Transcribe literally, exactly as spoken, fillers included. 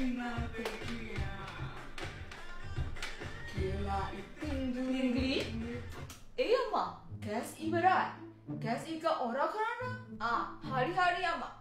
Binkly? Eh, Amma. K S E berat. K S E ke orang kerana? Ah, hari-hari, Amma.